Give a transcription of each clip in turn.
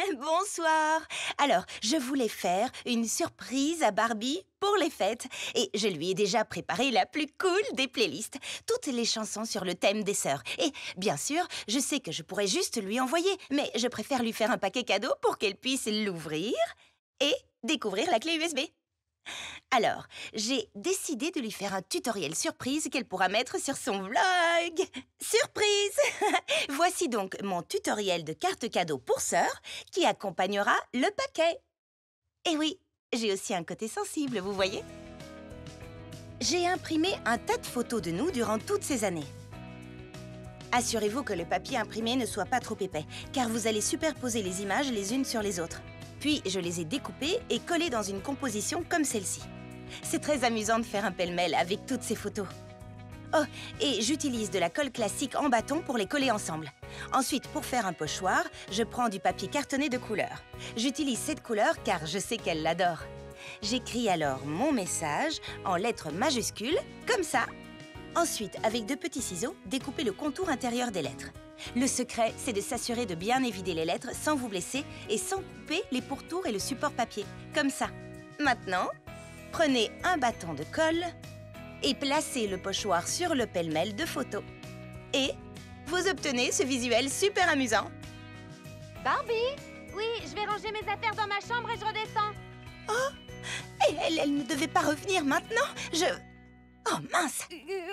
Bonsoir. Alors, je voulais faire une surprise à Barbie pour les fêtes. Et je lui ai déjà préparé la plus cool des playlists. Toutes les chansons sur le thème des sœurs. Et bien sûr, je sais que je pourrais juste lui envoyer. Mais je préfère lui faire un paquet cadeau pour qu'elle puisse l'ouvrir et découvrir la clé USB. Alors, j'ai décidé de lui faire un tutoriel surprise qu'elle pourra mettre sur son vlog. Surprise! Voici donc mon tutoriel de carte cadeau pour sœur qui accompagnera le paquet. Et oui, j'ai aussi un côté sensible, vous voyez? J'ai imprimé un tas de photos de nous durant toutes ces années. Assurez-vous que le papier imprimé ne soit pas trop épais, car vous allez superposer les images les unes sur les autres. Puis, je les ai découpées et collées dans une composition comme celle-ci. C'est très amusant de faire un pêle-mêle avec toutes ces photos. Oh, et j'utilise de la colle classique en bâton pour les coller ensemble. Ensuite, pour faire un pochoir, je prends du papier cartonné de couleur. J'utilise cette couleur car je sais qu'elle l'adore. J'écris alors mon message en lettres majuscules, comme ça. Ensuite, avec de petits ciseaux, découpez le contour intérieur des lettres. Le secret, c'est de s'assurer de bien évider les lettres sans vous blesser et sans couper les pourtours et le support papier, comme ça. Maintenant, prenez un bâton de colle et placez le pochoir sur le pêle-mêle de photos. Et vous obtenez ce visuel super amusant. Barbie? Oui, je vais ranger mes affaires dans ma chambre et je redescends. Oh, et elle ne devait pas revenir maintenant. Oh mince!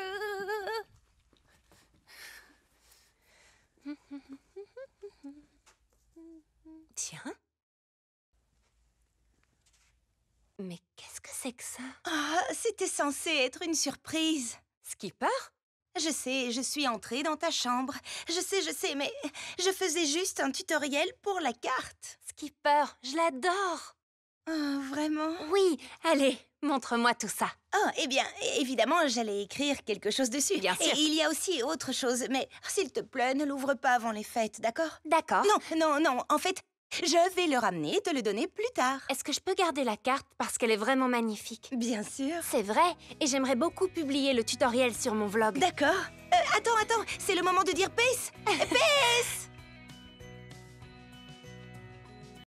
Tiens. Mais qu'est-ce que c'est que ça? Ah, c'était censé être une surprise. Skipper? Je sais, je suis entrée dans ta chambre. Je sais, mais je faisais juste un tutoriel pour la carte. Skipper, je l'adore. Oh, vraiment? Oui, allez, montre-moi tout ça. Oh, eh bien, évidemment, j'allais écrire quelque chose dessus. Bien sûr. Et il y a aussi autre chose, mais s'il te plaît, ne l'ouvre pas avant les fêtes, d'accord? D'accord. Non, en fait, je vais le ramener et te le donner plus tard. Est-ce que je peux garder la carte parce qu'elle est vraiment magnifique? Bien sûr. C'est vrai, et j'aimerais beaucoup publier le tutoriel sur mon vlog. D'accord. Attends, c'est le moment de dire peace. Peace!